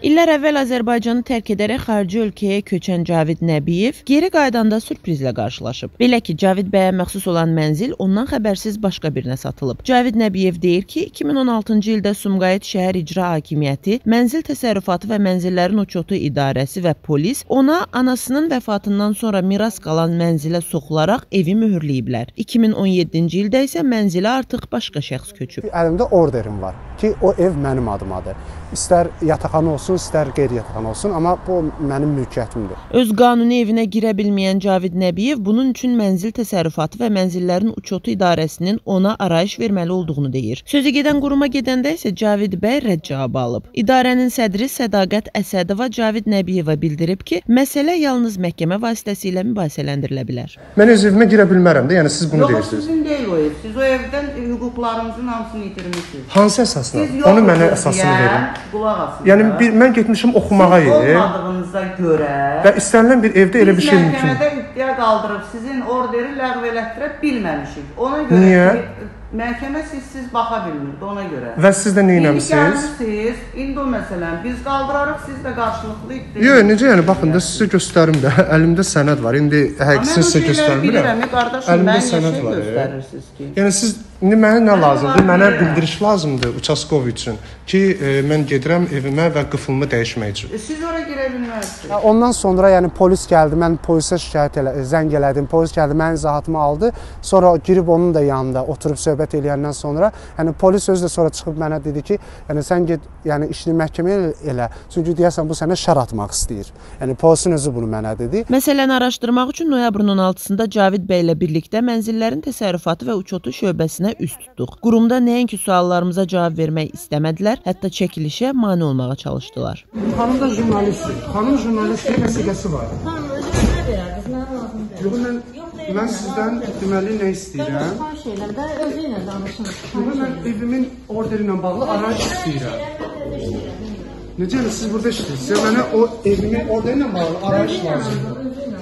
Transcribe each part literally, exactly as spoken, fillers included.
İllər əvvəl Azərbaycanı tərk edərək xarici ölkəyə köçən Cavid Nəbiyev geri qaydanda sürprizlə qarşılaşıb. Belə ki, Cavid bəyə məxsus olan mənzil ondan xəbərsiz başqa birinə satılıb. Cavid Nəbiyev deyir ki, iki min on altıncı ildə Sumqayıt şəhər icra hakimiyyəti, Mənzil Təsərrüfatı və Mənzillərin Uçotu İdarəsi və polis ona anasının vəfatından sonra miras qalan mənzilə soxularaq evi mühürləyiblər. iki min on yeddinci ildə isə mənzilə artıq başqa şəxs köçüb. Əlimdə orderim var ki, o ev mənim adımadır. İstər yataqxana olsun, istər qeyri-yataqxana olsun, amma bu mənim mülkiyyətimdir. Öz qanuni evinə girə bilməyən Cavid Nəbiyev bunun üçün Mənzil Təsərrüfatı və Mənzillərin Uçotu İdarəsinin ona arayış verməli olduğunu deyir. Sözü gedən quruma gedəndə isə Cavid bəy rədd cavabı alıb. İdarənin sədri Sədaqət Əsədova Cavid Nəbiyeva bildirib ki, məsələ yalnız məhkəmə vasitəsilə mübahisələndirilə bilər. Mən öz evimə girə bilmərəm də, yəni siz bunu deyirsiniz. Yox, sizin deyil o ev. Siz o evdən hüquqlarınızın hamısını itirmişsiniz. Hansı əsasla? Onu mənə əsasını verin. Qulaq asın. Yəni bir, mən getmişim oxumağa siz yeri. olmadığınıza görə və istənilən bir evdə elə bir şey mümkün. Biz məhkəmədə iddia qaldırıb sizin orderi ləğv elətdirə bilməmişik. Ona görə Niyə? ki, məhkəmə sizsiz baxa bilmirdi, ona görə. Və siz də nə eləmişsiniz? Siz, indi o məsələn, biz qaldırarıq, siz də qarşılıqlı iddia. Yox, necə yəni, baxın da sizə göstərim də, əlimdə sənəd var, indi həqiqisini sizə göstərmirəm. Mən o şeyləri bilirəm, qardaşım, mən nə şey göstərirsiniz ki? Yəni siz, indi mənə nə lazımdır? Mənə bildiriş lazımdır Uçaskov üçün ki, e, mən gedirəm evimə və qıfılımı dəyişmək üçün. E, siz ora girə bilməzsiniz. Ondan sonra yəni polis gəldi, mən polisə şikayət elə, zəng elədim, polis gəldi, mənim izahatımı aldı, sonra girib onun da yanında oturub söhbət eləyəndən sonra, yəni polis özü də sonra çıxıb mənə dedi ki, yəni sən get, yəni işini məhkəməyə elə, çünki deyəsən bu sənə şər atmaq istəyir. Yəni polisin özü bunu mənə dedi. Məsələni araşdırmaq üçün noyabrın on altısında Cavid bəy ilə birlikdə Mənzillərin Təsərrüfatı və Uçotu şöbəsinə üst tutduq. Qurumda nəinki suallarımıza cavab vermək istəmədilər, hətta çəkilişə mane olmağa çalışdılar. Xanım da jurnalistdir. Xanım jurnalistdir, vəsiqəsi var. Xanım, özünüzə verərdiniz, mənə lazım deyil. Yox, mən, mən sizdən deməli nə istəyirəm? Mən xahiş edirəm də, özü ilə danışın. Yox, mən evimin orderi ilə bağlı arayış istəyirəm. Necə yəni, siz burada işləyirsiniz? Mənə o evimin orderi ilə bağlı arayış lazımdır.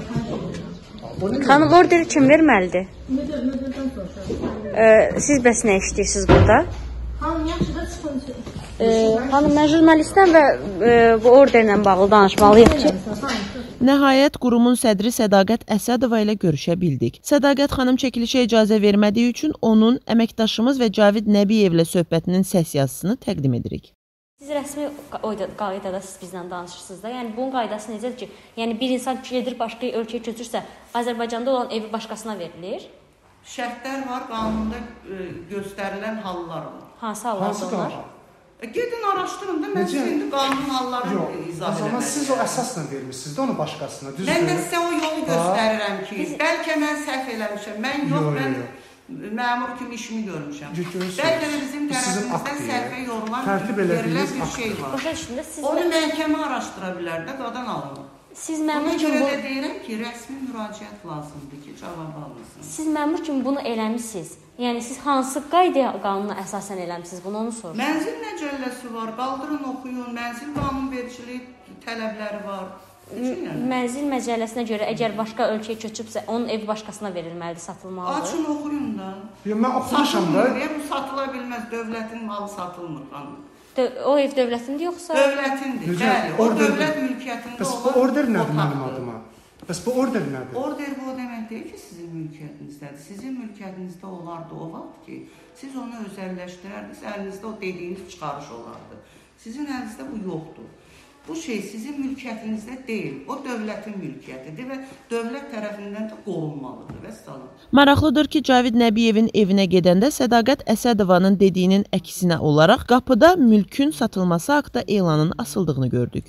Xanım, orderi kim verməlidir? Müdür, müdürdən soruşaq. Ee, siz bəs nə işləyirsiniz burada? Xanım, yaxşı da çıxın. Ee, xanım, mən jurnalistəm və e, bu orderlə bağlı danışmalıyıq ki. Nəhayət, qurumun sədri Sədaqət Əsədova ilə görüşə bildik. Sədaqət xanım çəkilişə icazə vermədiyi üçün onun əməkdaşımız və Cavid Nəbiyevlə söhbətinin səs yazısını təqdim edirik. Siz rəsmi qaydada siz bizlə danışırsınız da. Yəni bunun qaydası necədir ki, yəni bir insan gedir başqa ölkəyə köçürsə, Azərbaycanda olan evi başqasına verilir? Şərtlər var, qanunda e, göstərilən hallar var. Hansı hallar onlar? E, gedin araşdırın da, mən sizin indi qanun hallarını izah edəməliyim. Amma siz o əsasla vermişsiniz də onu başqasına, düzdür? Mən də sizə o yolu göstərirəm ki, Biz... bəlkə mən səhv eləmişəm, mən yox, yo, mən yo. Məmur kimi işimi görmüşəm. Bəlkə də bizim tərəfimizdən səhvə yorulan verilən bir şey var. Siz Onu məhkəmə araşdıra bilər də, qadan alınır. Siz məmur kimi bu... də deyirəm ki, rəsmi müraciət lazımdır ki, cavab alınsın. Siz məmur kimi bunu eləmişsiniz. Yəni siz hansı qayda qanuna əsasən eləmişsiniz bunu, onu soruşun. Mənzil məcəlləsi var, qaldırın oxuyun, mənzil qanunvericiliyi tələbləri var. Mənzil məcəlləsinə görə əgər başqa ölkəyə köçübsə, onun evi başqasına verilməlidir, satılmalıdır. Açın oxuyun da. Yox, mən oxumuşam da. Bu satıla bilməz, dövlətin malı satılmır xanım. O ev dövlətindir yoxsa? Dövlətindir, bəli. O dövlət mülkiyyətində olan. Bəs bu order nədir mənim adıma? Bəs bu order nədir? Order bu o demək deyil ki, sizin mülkiyyətinizdədir. Sizin mülkiyyətinizdə olardı o vaxt ki, siz onu özəlləşdirərdiniz, əlinizdə o dediyiniz çıxarış olardı. Sizin əlinizdə bu yoxdur. Bu şey sizin mülkiyyətinizdə deyil, o dövlətin mülkiyyətidir və dövlət tərəfindən də qorunmalıdır. Vəssalam. Maraqlıdır ki, Cavid Nəbiyevin evinə gedəndə Sədaqət Əsədovanın dediyinin əksinə olaraq qapıda mülkün satılması haqda elanın asıldığını gördük.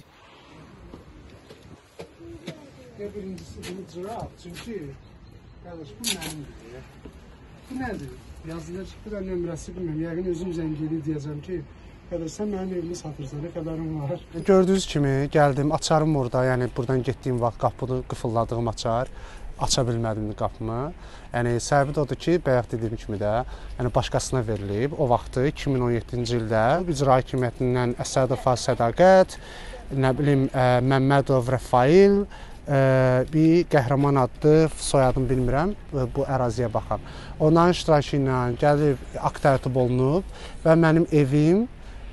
Birincisi bunu cıraq, çünki qardaş, bu mənimdir. Bu nədir? Yazıda çıxdı da nömrəsi bilməm, yəqin özüm zəng edib deyəcəm ki, qardaş, sən mənim evimi satırsan, nə qədərim var. Gördüyünüz kimi gəldim, açarım orada, yəni buradan getdiyim vaxt qapını qıfılladığım açar, aça bilmədim qapımı. Yəni səbəbi də odur ki, bayaq dediyim kimi də, yəni başqasına verilib. O vaxtı iki min on yeddinci ildə icra hakimiyyətindən Əsədova Sədaqət, nə bilim Məmmədov Rəfail, bir qəhrəman adlı, soyadını bilmirəm, bu əraziyə baxan. Onların iştirakı ilə gəlib akt tərtib olunub və mənim evim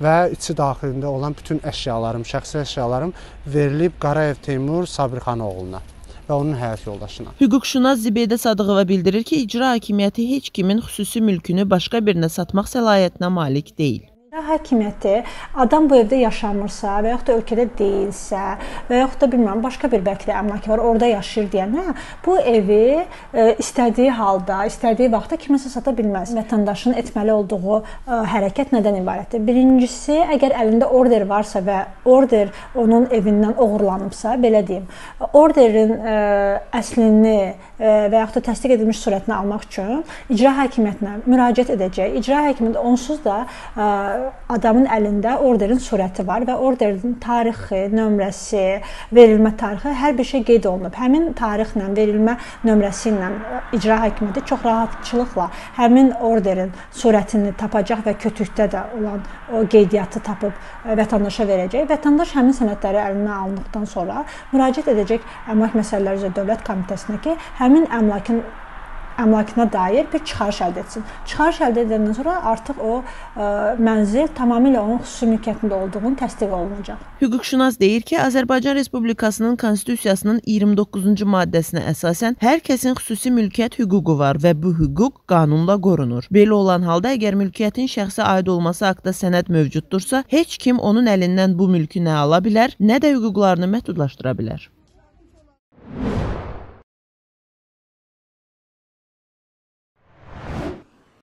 və içi daxilində olan bütün əşyalarım, şəxsi əşyalarım verilib Qarayev Teymur Sabirxan oğluna və onun həyat yoldaşına. Hüquqşünas Zibeydə Sadıqova bildirir ki, icra hakimiyyəti heç kimin xüsusi mülkünü başqa birinə satmaq səlahiyyətinə malik deyil. Hakimiyyəti adam bu evdə yaşamırsa və yaxud da ölkədə deyilsə və yaxud da bilmirəm başqa bir bəlkə də əmlak var, orada yaşayır deyənə bu evi e, istədiyi halda, istədiyi vaxtda kiməsə sata bilməz. Vətəndaşın etməli olduğu e, hərəkət nədən ibarətdir? Birincisi, əgər əlində order varsa və order onun evindən oğurlanıbsa, belə deyim, orderin e, əslini e, və yaxud da təsdiq edilmiş surətini almaq üçün icra hakimiyyətinə müraciət edəcək. İcra hakimiyyəti onsuz da e, adamın əlində orderin surəti var və orderin tarixi, nömrəsi, verilmə tarixi, hər bir şey qeyd olunub. Həmin tarixlə, verilmə nömrəsi ilə icra hakimiyyəti çox rahatçılıqla həmin orderin surətini tapacaq və kütükdə də olan o qeydiyyatı tapıb vətəndaşa verəcək. Vətəndaş həmin sənədləri əlinə alındıqdan sonra müraciət edəcək Əmlak Məsələləri üzrə Dövlət Komitəsinə ki, həmin əmlakın əmlakına dair bir çıxarış əldə etsin. Çıxarış əldə edəndən sonra artıq o ə, mənzil tamamilə onun xüsusi mülkiyyətində olduğunu təsdiq olunacaq. Hüquqşünas deyir ki, Azərbaycan Respublikasının Konstitusiyasının iyirmi doqquzuncu maddəsinə əsasən hər kəsin xüsusi mülkiyyət hüququ var və bu hüquq qanunla qorunur. Belə olan halda əgər mülkiyyətin şəxsə aid olması haqqında sənəd mövcuddursa, heç kim onun əlindən bu mülkü nə ala bilər, nə də hüquqlarını məhdudlaşdıra bilər.